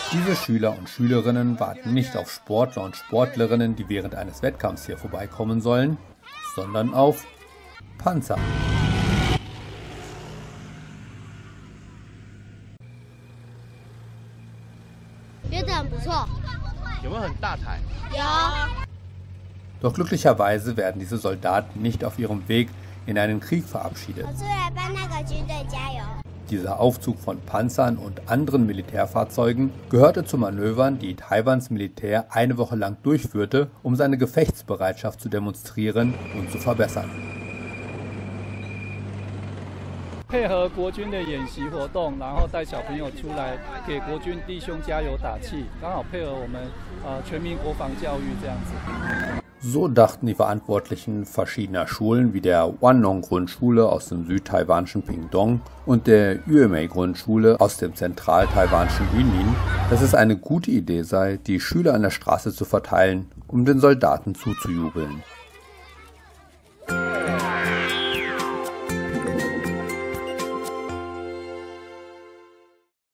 Diese Schüler und Schülerinnen warten nicht auf Sportler und Sportlerinnen, die während eines Wettkampfs hier vorbeikommen sollen, sondern auf Panzer. Doch glücklicherweise werden diese Soldaten nicht auf ihrem Weg in einen Krieg verabschiedet. Dieser Aufzug von Panzern und anderen Militärfahrzeugen gehörte zu Manövern, die Taiwans Militär eine Woche lang durchführte, um seine Gefechtsbereitschaft zu demonstrieren und zu verbessern. 配合国军的演习活动，然后带小朋友出来给国军弟兄加油打气，刚好配合我们全民国防教育这样子。 So dachten die Verantwortlichen verschiedener Schulen wie der Wannong-Grundschule aus dem südtaiwanischen Pingdong und der Yuemei-Grundschule aus dem zentral-taiwanischen Yunlin, dass es eine gute Idee sei, die Schüler an der Straße zu verteilen, um den Soldaten zuzujubeln.